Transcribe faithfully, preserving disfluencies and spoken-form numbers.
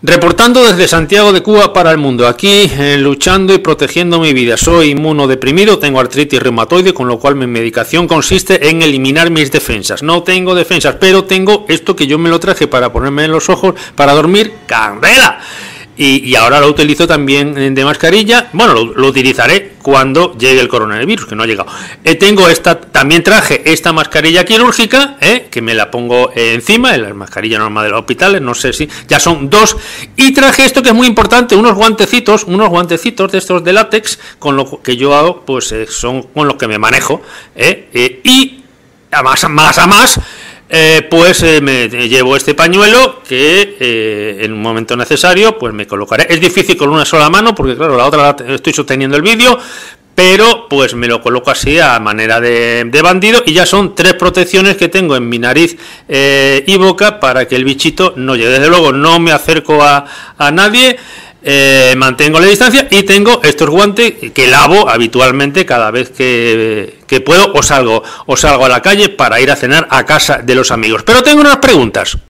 Reportando desde Santiago de Cuba para el mundo, aquí eh, luchando y protegiendo mi vida. Soy inmunodeprimido, tengo artritis reumatoide, con lo cual mi medicación consiste en eliminar mis defensas. No tengo defensas, pero tengo esto que yo me lo traje para ponerme en los ojos para dormir, candela. Y, y ahora lo utilizo también de mascarilla. Bueno, lo, lo utilizaré cuando llegue el coronavirus, que no ha llegado. Eh, tengo esta, también traje esta mascarilla quirúrgica, eh, que me la pongo eh, encima, en la mascarilla normal de los hospitales, no sé si, ya son dos. Y traje esto que es muy importante, unos guantecitos, unos guantecitos de estos de látex, con lo que yo hago, pues eh, son con los que me manejo. Eh, eh, y a más, más a más, Eh, pues eh, me llevo este pañuelo que eh, en un momento necesario pues me colocaré. Es difícil con una sola mano porque claro, la otra la estoy sosteniendo el vídeo, pero pues me lo coloco así a manera de, de bandido, y ya son tres protecciones que tengo en mi nariz eh, y boca para que el bichito no llegue. Desde luego no me acerco a, a nadie. Eh, mantengo la distancia y tengo estos guantes que lavo habitualmente cada vez que, que puedo o salgo o salgo a la calle para ir a cenar a casa de los amigos. Pero tengo unas preguntas.